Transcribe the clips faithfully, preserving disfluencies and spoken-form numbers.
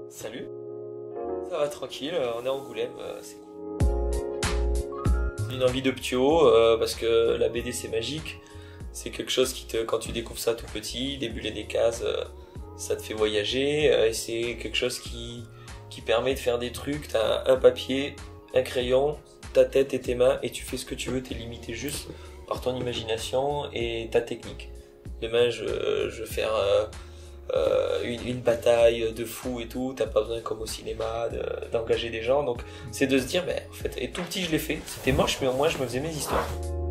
Salut, ça va tranquille, on est à Angoulême, euh, c'est cool. C'est une envie de ptio, euh, parce que la B D c'est magique, c'est quelque chose qui te, quand tu découvres ça tout petit, des bulles et des cases, euh, ça te fait voyager, euh, et c'est quelque chose qui, qui permet de faire des trucs, t'as un papier, un crayon, ta tête et tes mains, et tu fais ce que tu veux, t'es limité juste par ton imagination et ta technique. Demain je, je vais faire... Euh, Euh, une, une bataille de fou et tout, t'as pas besoin comme au cinéma d'engager des gens, donc c'est de se dire, ben en fait, et tout petit je l'ai fait, c'était moche mais au moins je me faisais mes histoires.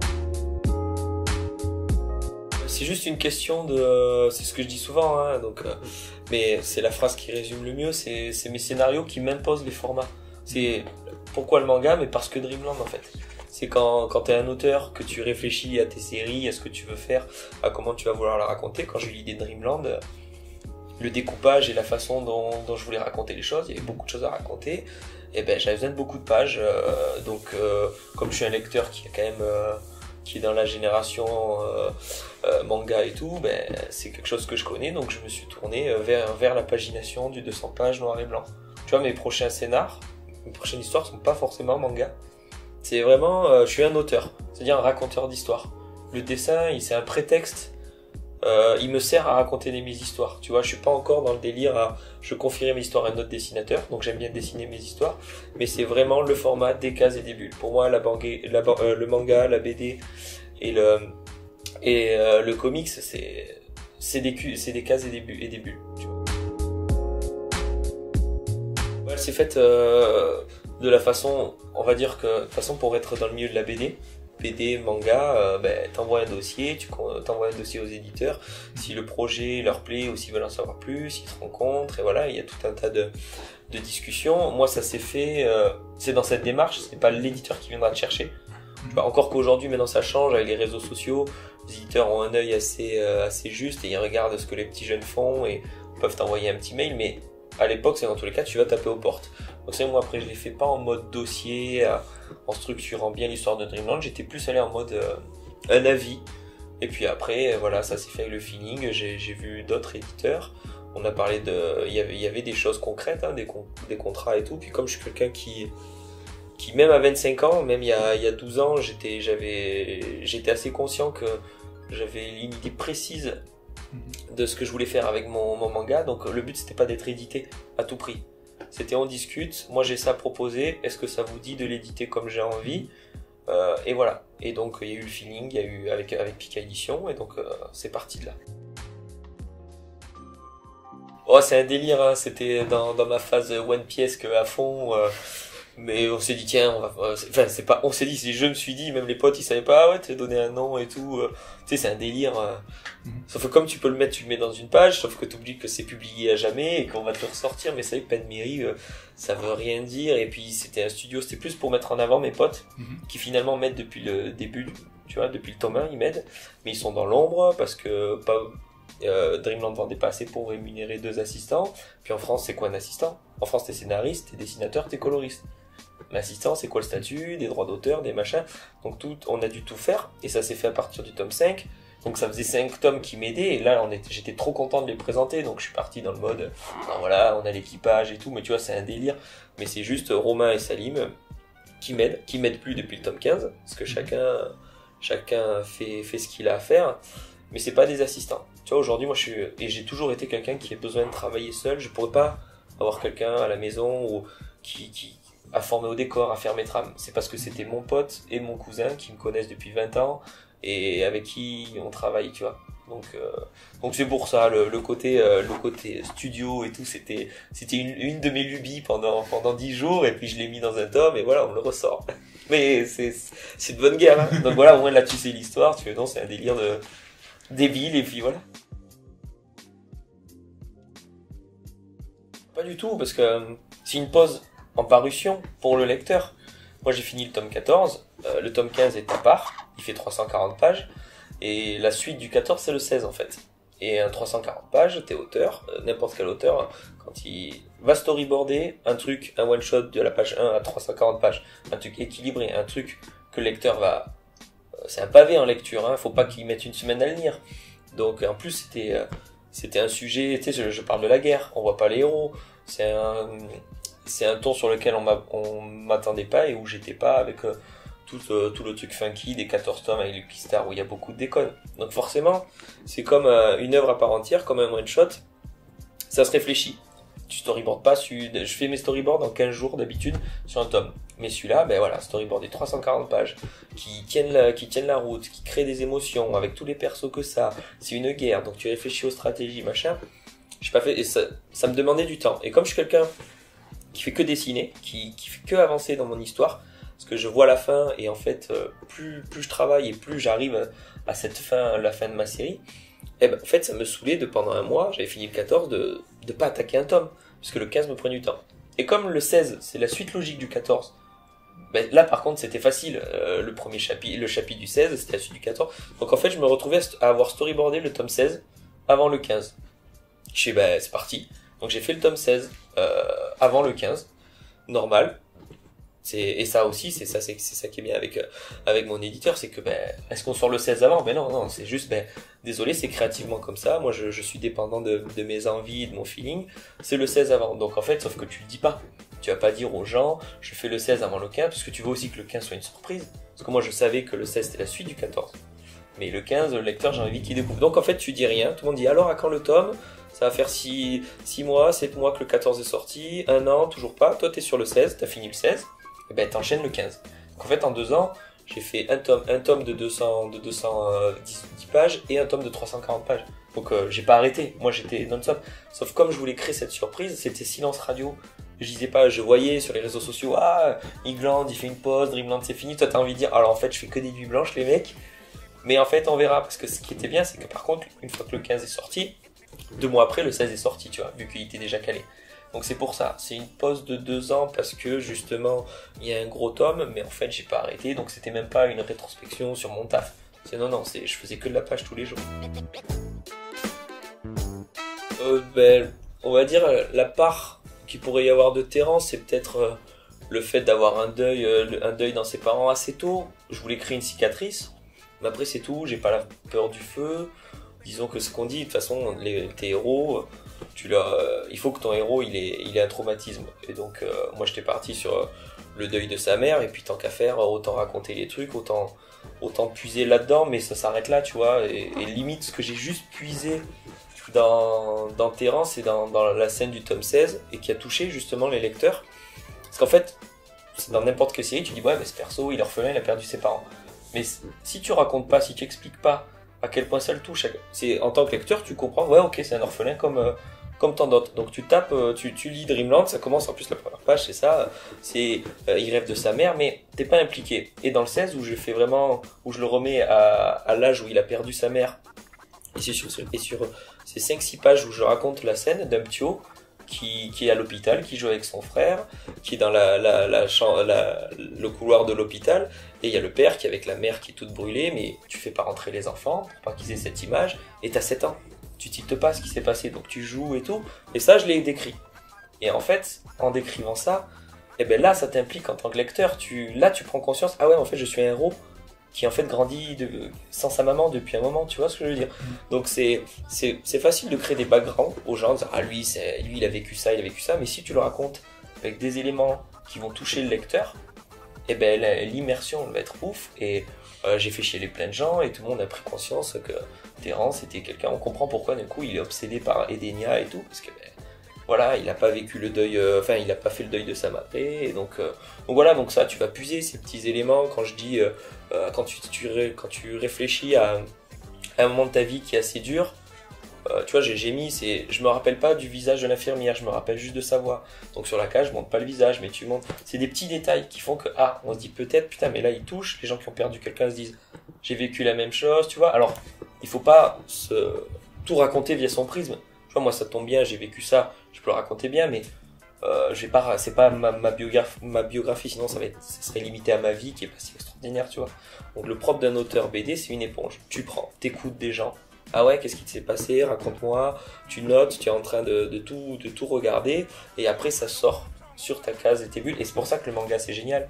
C'est juste une question de, c'est ce que je dis souvent, hein, donc, euh, mais c'est la phrase qui résume le mieux, c'est mes scénarios qui m'imposent les formats. C'est pourquoi le manga, mais parce que Dreamland en fait. C'est quand, quand t'es un auteur, que tu réfléchis à tes séries, à ce que tu veux faire, à comment tu vas vouloir la raconter. Quand j'ai eu l'idée de Dreamland, le découpage et la façon dont, dont je voulais raconter les choses, il y avait beaucoup de choses à raconter, et ben j'avais besoin de beaucoup de pages, euh, donc euh, comme je suis un lecteur qui est quand même euh, qui est dans la génération euh, euh, manga et tout, ben c'est quelque chose que je connais, donc je me suis tourné vers, vers la pagination du deux cents pages noir et blanc. Tu vois, mes prochains scénars, mes prochaines histoires sont pas forcément manga, c'est vraiment, euh, je suis un auteur, c'est-à-dire un raconteur d'histoire. Le dessin, c'est un prétexte. Euh, il me sert à raconter mes histoires, tu vois, je suis pas encore dans le délire à je confierai mes histoires à un autre dessinateur, donc j'aime bien dessiner mes histoires, mais c'est vraiment le format des cases et des bulles. Pour moi, la bangé, la, euh, le manga, la B D et le et euh, le comics, c'est c'est des c'est des cases et des bulles et des bulles. Tu vois. Ouais, elle s'est faite euh, de la façon, on va dire que de toute façon pour être dans le milieu de la B D. B D, manga, euh, ben, t'envoies un dossier, tu t'envoies un dossier aux éditeurs, si le projet leur plaît ou s'ils veulent en savoir plus, ils se rencontrent, et voilà, il y a tout un tas de, de discussions. Moi, ça s'est fait, euh, c'est dans cette démarche, c'est pas l'éditeur qui viendra te chercher. Tu vois, encore qu'aujourd'hui, maintenant ça change avec les réseaux sociaux, les éditeurs ont un œil assez, euh, assez juste et ils regardent ce que les petits jeunes font et peuvent t'envoyer un petit mail, mais à l'époque, c'est dans tous les cas, tu vas taper aux portes. Donc c'est moi après je l'ai fait pas en mode dossier, euh, en structurant bien l'histoire de Dreamland, j'étais plus allé en mode euh, un avis. Et puis après, euh, voilà, ça s'est fait avec le feeling, j'ai vu d'autres éditeurs, on a parlé de... Il y avait, il y avait des choses concrètes, hein, des, con, des contrats et tout, puis comme je suis quelqu'un qui, qui même à vingt-cinq ans, même il y a, il y a douze ans, j'étais j'étais assez conscient que j'avais une idée précise de ce que je voulais faire avec mon, mon manga, donc le but c'était pas d'être édité à tout prix. C'était on discute, moi j'ai ça à proposer, est-ce que ça vous dit de l'éditer comme j'ai envie, euh, et voilà. Et donc il y a eu le feeling, il y a eu avec, avec Pika Édition, et donc euh, c'est parti de là. Oh c'est un délire, hein. C'était dans, dans ma phase One Piece que à fond, euh, mais on s'est dit tiens, on va, euh, enfin c'est pas, on s'est dit, c'est je me suis dit, même les potes ils savaient pas, ah ouais t'as donné un nom et tout, euh, tu sais c'est un délire. Euh, Sauf que comme tu peux le mettre, tu le mets dans une page, sauf que tu oublies que c'est publié à jamais et qu'on va te le ressortir, mais ça y est, Pen Mairie, euh, ça veut rien dire. Et puis c'était un studio, c'était plus pour mettre en avant mes potes, mm-hmm. qui finalement m'aident depuis le début, tu vois, depuis le tome un, ils m'aident, mais ils sont dans l'ombre parce que pas, euh, Dreamland vendait pas assez pour rémunérer deux assistants. Puis en France, c'est quoi un assistant? En France, t'es scénariste, t'es dessinateur, t'es coloriste. L'assistant, c'est quoi le statut, des droits d'auteur, des machins. Donc tout, on a dû tout faire, et ça s'est fait à partir du tome cinq. Donc ça faisait cinq tomes qui m'aidaient, et là j'étais trop content de les présenter, donc je suis parti dans le mode, ben voilà, on a l'équipage et tout, mais tu vois, c'est un délire. Mais c'est juste Romain et Salim qui m'aident, qui m'aident plus depuis le tome quinze, parce que chacun, chacun fait, fait ce qu'il a à faire, mais c'est pas des assistants. Tu vois, aujourd'hui, moi je suis, et j'ai toujours été quelqu'un qui a besoin de travailler seul, je pourrais pas avoir quelqu'un à la maison ou qui, qui, à former au décor, à faire mes trames. C'est parce que c'était mon pote et mon cousin qui me connaissent depuis vingt ans, et avec qui on travaille, tu vois. Donc euh, donc c'est pour ça le, le côté euh, le côté studio et tout, c'était c'était une, une de mes lubies pendant pendant dix jours, et puis je l'ai mis dans un tome et voilà, on le ressort. Mais c'est c'est de bonne guerre, hein. Donc voilà, au moins là tu sais l'histoire, tu fais non, c'est un délire de débile, et puis voilà. Pas du tout, parce que euh, c'est une pause en parution pour le lecteur. Moi j'ai fini le tome quatorze, euh, le tome quinze est à part, il fait trois cent quarante pages, et la suite du quatorze c'est le seize en fait. Et un trois cent quarante pages, t'es auteur, euh, n'importe quel auteur, quand il va storyboarder un truc, un one shot de la page un à trois cent quarante pages, un truc équilibré, un truc que le lecteur va... Euh, c'est un pavé en lecture, hein, faut pas qu'il mette une semaine à le lire. Donc en plus c'était... Euh, c'était un sujet, tu sais, je, je parle de la guerre, on voit pas les héros, C'est un, c'est un ton sur lequel on m'a- on m'attendait pas et où j'étais pas avec euh, tout, euh, tout le truc funky des quatorze tomes avec Lucky Star où il y a beaucoup de déconnes. Donc forcément, c'est comme euh, une œuvre à part entière, comme un one shot, ça se réfléchit. Tu storyboardes pas, sur- je fais mes storyboards en quinze jours d'habitude sur un tome. Mais celui-là, ben voilà, storyboard des trois cent quarante pages, qui tiennent la, qui tiennent la route, qui créent des émotions, avec tous les persos que ça. C'est une guerre, donc tu réfléchis aux stratégies, machin. J'ai pas fait, et ça, ça me demandait du temps. Et comme je suis quelqu'un qui fait que dessiner, qui, qui fait que avancer dans mon histoire, parce que je vois la fin, et en fait, euh, plus, plus je travaille et plus j'arrive à, à cette fin, la fin de ma série, eh ben, en fait, ça me saoulait de pendant un mois, j'avais fini le quatorze, de, de pas attaquer un tome, parce que le quinze me prenait du temps. Et comme le seize, c'est la suite logique du quatorze, ben, là par contre c'était facile, euh, le premier chapitre, le chapitre du seize, c'était la suite du quatorze, donc en fait je me retrouvais à avoir storyboardé le tome seize avant le quinze. Je sais, ben c'est parti. Donc j'ai fait le tome seize euh, avant le quinze, normal. C'est, et ça aussi, c'est ça, c'est, c'est ça qui est bien avec, euh, avec mon éditeur, c'est que, ben, est-ce qu'on sort le seize avant? Ben non, non, c'est juste, ben, désolé, c'est créativement comme ça. Moi, je, je suis dépendant de, de mes envies, de mon feeling. C'est le seize avant. Donc, en fait, sauf que tu le dis pas. Tu vas pas dire aux gens, je fais le seize avant le quinze, parce que tu veux aussi que le quinze soit une surprise. Parce que moi, je savais que le seize, c'était la suite du quatorze. Mais le quinze, le lecteur, j'ai envie qu'il découvre. Donc, en fait, tu dis rien. Tout le monde dit, alors, à quand le tome? Ça va faire six mois, sept mois que le quatorze est sorti. Un an, toujours pas. Toi, t'es sur le seize, t'as fini le seize. Et ben t'enchaînes le quinze. Donc en fait en deux ans, j'ai fait un tome, un tome de deux cents, de deux cent dix pages et un tome de trois cent quarante pages. Donc euh, j'ai pas arrêté, moi j'étais non-stop. Sauf comme je voulais créer cette surprise, c'était silence radio. Je disais pas, je voyais sur les réseaux sociaux, ah, Igland il fait une pause, Dreamland c'est fini, toi t'as envie de dire, alors en fait je fais que des nuits blanches les mecs. Mais en fait on verra, parce que ce qui était bien c'est que par contre, une fois que le quinze est sorti, deux mois après le seize est sorti, tu vois, vu qu'il était déjà calé. Donc c'est pour ça, c'est une pause de deux ans parce que justement il y a un gros tome, mais en fait j'ai pas arrêté, donc c'était même pas une rétrospection sur mon taf. C'est non non, c'est je faisais que de la page tous les jours. Euh, ben, on va dire la part qu'il pourrait y avoir de Terrence, c'est peut-être euh, le fait d'avoir un deuil, euh, un deuil dans ses parents assez tôt. Je voulais créer une cicatrice, mais après c'est tout. J'ai pas la peur du feu. Disons que ce qu'on dit, de toute façon, les, tes héros. Tu l'as, euh, il faut que ton héros il ait, il ait un traumatisme. Et donc euh, moi j'étais parti sur euh, le deuil de sa mère, et puis tant qu'à faire, autant raconter les trucs, autant, autant puiser là-dedans, mais ça s'arrête là, tu vois. Et, et limite, ce que j'ai juste puisé dans, dans Terrence, c'est dans, dans la scène du tome seize, et qui a touché justement les lecteurs. Parce qu'en fait, dans n'importe quelle série, tu dis ouais mais ce perso il est orphelin, il a perdu ses parents. Mais si tu racontes pas, si tu expliques pas à quel point ça le touche, c'est en tant que lecteur tu comprends, ouais ok c'est un orphelin comme euh, comme tant d'autres. Donc tu tapes, euh, tu, tu lis Dreamland, ça commence en plus la première page, c'est ça, c'est euh, il rêve de sa mère, mais t'es pas impliqué. Et dans le seize où je fais vraiment, où je le remets à, à l'âge où il a perdu sa mère, et c'est sur, et sur ces cinq six pages où je raconte la scène d'un ptio qui, qui est à l'hôpital, qui joue avec son frère, qui est dans la, la, la, la, la, le couloir de l'hôpital, et il y a le père qui est avec la mère qui est toute brûlée, mais tu fais pas rentrer les enfants pour pas qu'ils aient cette image, et t'as sept ans. Tu tiltes pas ce qui s'est passé, donc tu joues et tout, et ça je l'ai décrit. Et en fait, en décrivant ça, et ben là ça t'implique en tant que lecteur, tu, là tu prends conscience, ah ouais en fait je suis un héros qui en fait grandit de, sans sa maman depuis un moment, tu vois ce que je veux dire. Donc c'est, c'est, c'est facile de créer des backgrounds aux gens, de dire, ah lui, c'est, lui il a vécu ça, il a vécu ça, mais si tu le racontes avec des éléments qui vont toucher le lecteur, et ben l'immersion va être ouf, et euh, j'ai fait chialer plein de gens, et tout le monde a pris conscience que Terrence était quelqu'un, on comprend pourquoi d'un coup il est obsédé par Edenia et tout, parce que ben, voilà, il n'a pas vécu le deuil, euh, enfin il n'a pas fait le deuil de sa marée, et donc, euh, donc voilà, donc ça tu vas puiser ces petits éléments quand je dis, euh, euh, quand, tu, tu, quand tu réfléchis à, à un moment de ta vie qui est assez dur, euh, tu vois j'ai, j'ai mis, c'est, je me rappelle pas du visage de l'infirmière, je me rappelle juste de sa voix, donc sur la cage je montre pas le visage, mais tu montres, c'est des petits détails qui font que, ah, on se dit peut-être, putain mais là il touche, les gens qui ont perdu quelqu'un se disent, j'ai vécu la même chose, tu vois, alors il faut pas se, tout raconter via son prisme. Tu vois, moi ça tombe bien, j'ai vécu ça, je peux le raconter bien, mais euh, j'ai pas, c'est pas ma, ma, biographie, ma biographie, sinon ça, va être, ça serait limité à ma vie qui est pas si extraordinaire, tu vois. Donc le propre d'un auteur B D, c'est une éponge. Tu prends, t'écoutes des gens. Ah ouais, qu'est-ce qui s'est passé? Raconte-moi. Tu notes, tu es en train de, de, tout, de tout regarder, et après ça sort sur ta case et tes bulles. Et c'est pour ça que le manga c'est génial.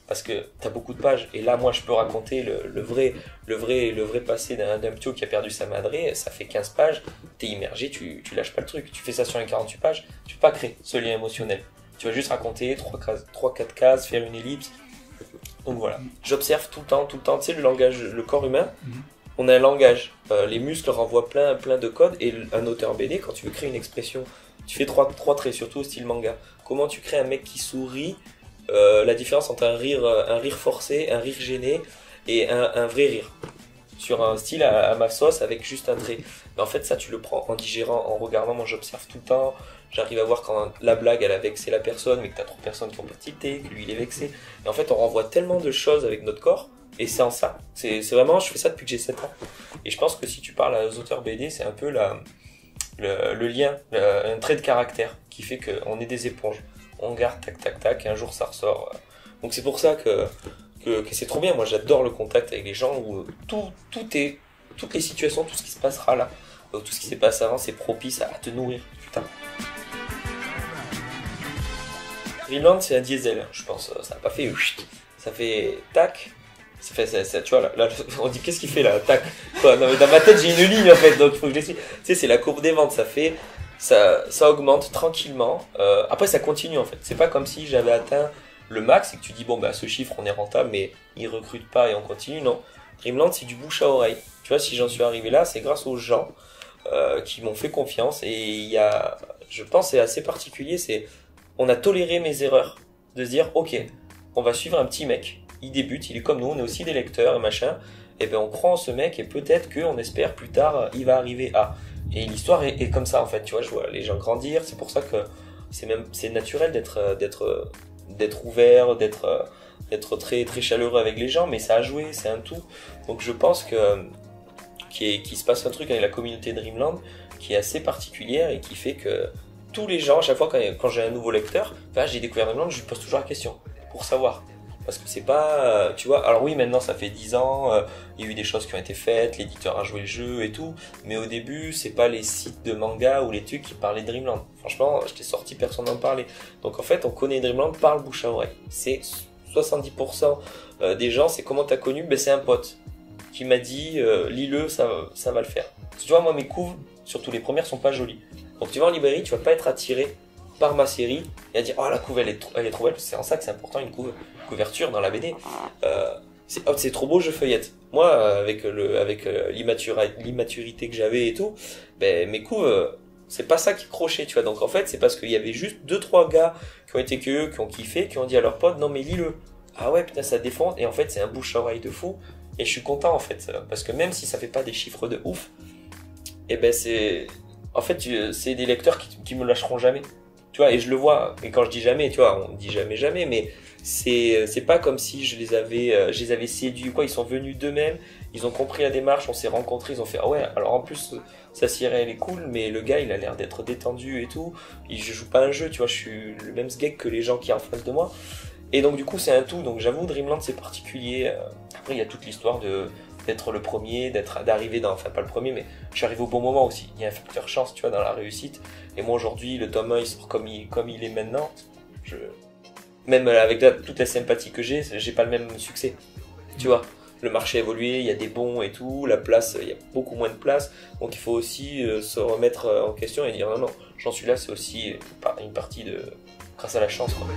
parce que t'as beaucoup de pages. Et là, moi, je peux raconter le, le vrai, le vrai, le vrai passé d'un d'un ptio qui a perdu sa madre. Ça fait quinze pages, t'es immergé, tu, tu lâches pas le truc. Tu fais ça sur les quarante-huit pages, tu peux pas créer ce lien émotionnel. Tu vas juste raconter trois quatre cases, faire une ellipse. Donc voilà. J'observe tout le temps, tout le temps. Tu sais, le langage, le corps humain, mm-hmm. On a un langage. Euh, les muscles renvoient plein, plein de codes. Et un auteur B D, quand tu veux créer une expression, tu fais trois, trois traits, surtout au style manga. Comment tu crées un mec qui sourit, euh, la différence entre un rire, un rire forcé, un rire gêné et un, un vrai rire. Sur un style à, à ma sauce avec juste un trait. Mais en fait, ça, tu le prends en digérant, en regardant. Moi, j'observe tout le temps. J'arrive à voir quand la blague, elle a vexé la personne, mais que t'as trop de personnes qui ont pas tilté, que lui, il est vexé. Et en fait, on renvoie tellement de choses avec notre corps. Et c'est en ça. C'est vraiment, je fais ça depuis que j'ai sept ans. Et je pense que si tu parles aux auteurs B D, c'est un peu la, le, le lien, le, un trait de caractère qui fait qu'on est des éponges. On garde, tac, tac, tac, et un jour ça ressort. Donc c'est pour ça que, que, que c'est trop bien. Moi, j'adore le contact avec les gens où tout, tout est, toutes les situations, tout ce qui se passera là, tout ce qui s'est passé avant, c'est propice à te nourrir. Putain. Dreamland, c'est un diesel, je pense. Ça n'a pas fait, ça fait tac. Ça fait, ça, ça, tu vois, là, là on dit qu'est-ce qu'il fait là, tac. Quoi, non, mais dans ma tête, j'ai une ligne en fait, donc il faut que je l'explique. Tu sais, c'est la courbe des ventes, ça fait, ça, ça augmente tranquillement. Euh, après, ça continue en fait. C'est pas comme si j'avais atteint le max et que tu dis, bon, bah, ce chiffre, on est rentable, mais il recrute pas et on continue. Non. Dreamland, c'est du bouche à oreille. Tu vois, si j'en suis arrivé là, c'est grâce aux gens euh, qui m'ont fait confiance. Et il y a, je pense, c'est assez particulier, c'est, on a toléré mes erreurs. De se dire, ok, on va suivre un petit mec. Il débute, il est comme nous, on est aussi des lecteurs et machin, et ben on croit en ce mec et peut-être qu'on espère plus tard il va arriver à. Et l'histoire est, est comme ça en fait, tu vois, je vois les gens grandir, c'est pour ça que c'est même c'est naturel d'être d'être d'être ouvert, d'être d'être très très chaleureux avec les gens, mais ça a joué, c'est un tout. Donc je pense que qu'il qu'il se passe un truc avec la communauté Dreamland qui est assez particulière et qui fait que tous les gens, à chaque fois quand, quand j'ai un nouveau lecteur, ben, j'ai découvert Dreamland, je lui pose toujours la question pour savoir. Parce que c'est pas, tu vois, alors oui, maintenant ça fait dix ans, euh, il y a eu des choses qui ont été faites, l'éditeur a joué le jeu et tout, mais au début, c'est pas les sites de manga ou les trucs qui parlaient de Dreamland. Franchement, je t'ai sorti, personne n'en parlait. Donc en fait, on connaît Dreamland par le bouche à oreille. C'est soixante-dix pour cent des gens, c'est comment t'as connu, ben c'est un pote qui m'a dit, euh, lis-le, ça, ça va le faire. Parce que tu vois, moi, mes couves, surtout les premières, sont pas jolies. Donc tu vas en librairie, tu vas pas être attiré par ma série et à dire oh la couve elle est trop, elle est trop belle, c'est en ça que c'est important une couve, couverture dans la B D. Euh, c'est oh, c'est trop beau, je feuillette. Moi avec le avec euh, l'immaturité que j'avais et tout, ben mes couves euh, c'est pas ça qui crochait, tu vois. Donc en fait c'est parce qu'il y avait juste deux trois gars qui ont été curieux, qui ont kiffé, qui ont dit à leurs potes non mais lis-le. Ah ouais putain ça défonce et en fait c'est un bouche à oreille de fou et je suis content en fait parce que même si ça fait pas des chiffres de ouf, et ben c'est en fait c'est des lecteurs qui, qui me lâcheront jamais. Tu vois, et je le vois, et quand je dis jamais, tu vois, on dit jamais jamais, mais c'est c'est pas comme si je les avais euh, je les avais séduits ou quoi, ils sont venus d'eux-mêmes, ils ont compris la démarche, on s'est rencontrés, ils ont fait ah ouais, alors en plus sa sirène elle est cool, mais le gars il a l'air d'être détendu et tout, et je joue pas un jeu, tu vois, je suis le même sgeg que les gens qui sont en face de moi, et donc du coup c'est un tout, donc j'avoue Dreamland c'est particulier. Après il y a toute l'histoire de d'être le premier, d'être d'arriver dans, enfin pas le premier, mais je suis arrivé au bon moment aussi. Il y a un facteur chance, tu vois, dans la réussite. Et moi aujourd'hui, le tome un, il sort comme il, comme il est maintenant. Je, même avec la, toute la sympathie que j'ai, j'ai pas le même succès. Tu vois, le marché a évolué, il y a des bons et tout, la place, il y a beaucoup moins de place. Donc il faut aussi euh, se remettre en question et dire non, non, j'en suis là, c'est aussi une partie de, grâce à la chance, quoi.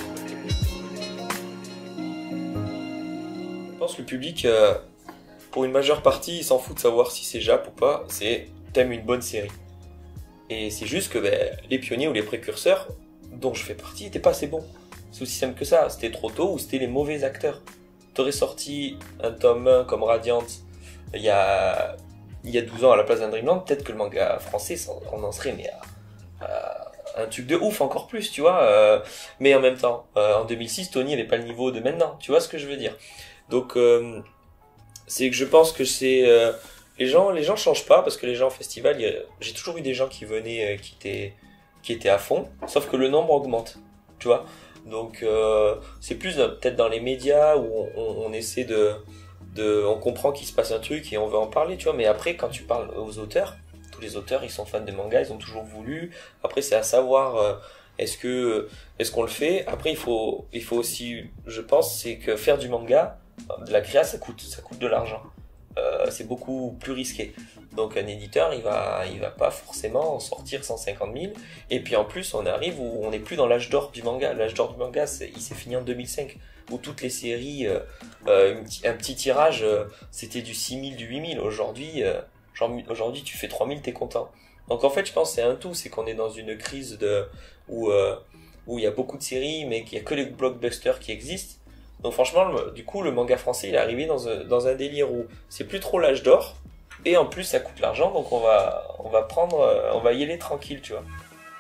Je pense que le public, euh, pour une majeure partie, il s'en fout de savoir si c'est Jap ou pas, c'est t'aimes une bonne série. Et c'est juste que ben, les pionniers ou les précurseurs, dont je fais partie, n'étaient pas assez bons. C'est aussi simple que ça, c'était trop tôt ou c'était les mauvais acteurs. T'aurais sorti un tome un comme Radiant il y a, il y a douze ans à la place d'un Dreamland, peut-être que le manga français, on en serait mais à, à un truc de ouf encore plus, tu vois. Euh, mais en même temps, euh, en deux mille six, Tony n'avait pas le niveau de maintenant, tu vois ce que je veux dire. Donc... Euh, c'est que je pense que c'est euh, les gens les gens changent pas parce que les gens au festival a, j'ai toujours eu des gens qui venaient euh, qui étaient qui étaient à fond, sauf que le nombre augmente, tu vois. Donc euh, c'est plus euh, peut-être dans les médias où on, on, on essaie de de on comprend qu'il se passe un truc et on veut en parler, tu vois. Mais après quand tu parles aux auteurs, tous les auteurs ils sont fans de manga, ils ont toujours voulu. Après c'est à savoir euh, Est-ce que est-ce qu'on le fait? Après, il faut il faut aussi, je pense, c'est que faire du manga, de la créa, ça coûte ça coûte de l'argent. Euh, c'est beaucoup plus risqué. Donc un éditeur, il va, il va pas forcément en sortir cent cinquante mille. Et puis en plus, on arrive où on n'est plus dans l'âge d'or du manga. L'âge d'or du manga, c'est, il s'est fini en deux mille cinq, où toutes les séries, euh, euh, un petit tirage, euh, c'était du six mille, du huit mille. Aujourd'hui, euh, genre, aujourd'hui, tu fais trois mille, t'es content. Donc en fait, je pense que c'est un tout, c'est qu'on est dans une crise de où euh, où il y a beaucoup de séries, mais qu'il y a que les blockbusters qui existent. Donc franchement, le, du coup, le manga français, il est arrivé dans un, dans un délire où c'est plus trop l'âge d'or, et en plus ça coûte l'argent, donc on va, on va prendre, on va y aller tranquille, tu vois.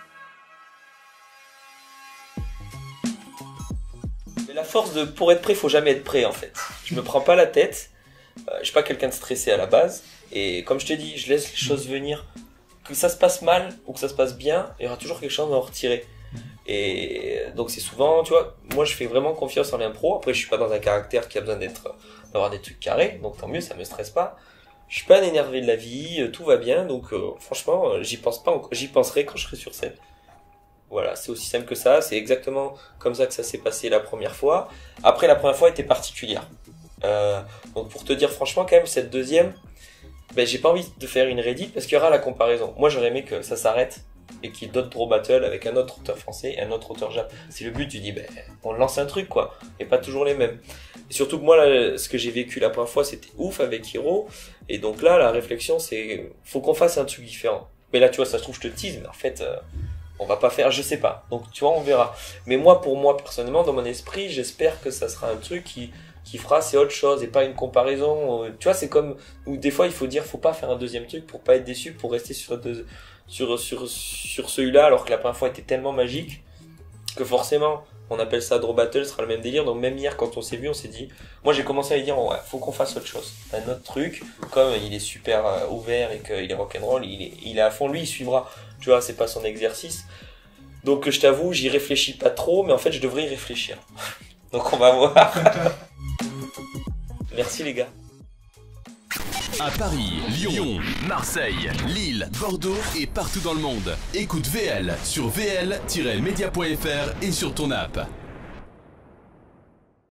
Mais la force de, pour être prêt, faut jamais être prêt en fait. Je me prends pas la tête, euh, je suis pas quelqu'un de stressé à la base, et comme je te dis, je laisse les choses venir. Que ça se passe mal ou que ça se passe bien, il y aura toujours quelque chose à en retirer. Et donc c'est souvent, tu vois, moi je fais vraiment confiance en l'impro. Après je suis pas dans un caractère qui a besoin d'être, d'avoir des trucs carrés, donc tant mieux, ça me stresse pas. Je suis pas un énervé de la vie, tout va bien, donc euh, franchement j'y pense pas, j'y penserai quand je serai sur scène. Voilà, c'est aussi simple que ça, c'est exactement comme ça que ça s'est passé la première fois. Après la première fois était particulière. Euh, donc pour te dire franchement quand même, cette deuxième, ben j'ai pas envie de faire une Reddit parce qu'il y aura la comparaison. Moi j'aurais aimé que ça s'arrête et qu'il y ait d'autres draw battle avec un autre auteur français et un autre auteur japonais. C'est le but, tu dis, ben, on lance un truc, quoi, et pas toujours les mêmes. Et surtout que moi, là, ce que j'ai vécu la première fois, c'était ouf avec Hiro, et donc là, la réflexion, c'est, faut qu'on fasse un truc différent. Mais là, tu vois, ça se trouve, je te tease, mais en fait, euh, on va pas faire, je sais pas. Donc, tu vois, on verra. Mais moi, pour moi, personnellement, dans mon esprit, j'espère que ça sera un truc qui, qui fera, c'est autre chose, et pas une comparaison. Tu vois, c'est comme, où des fois, il faut dire, faut pas faire un deuxième truc pour pas être déçu, pour rester sur deux, sur sur sur celui-là, alors que la première fois était tellement magique que forcément on appelle ça draw battle, ce sera le même délire. Donc même hier quand on s'est vu, on s'est dit, moi j'ai commencé à lui dire, ouais, faut qu'on fasse autre chose, un autre truc. Comme il est super euh, ouvert et qu'il est rock'n'roll, il est il est à fond, lui il suivra, tu vois, c'est pas son exercice. Donc je t'avoue, j'y réfléchis pas trop, mais en fait je devrais y réfléchir. Donc on va voir. Merci les gars. À Paris, Lyon, Marseille, Lille, Bordeaux et partout dans le monde. Écoute V L sur v l tiret media point f r et sur ton app.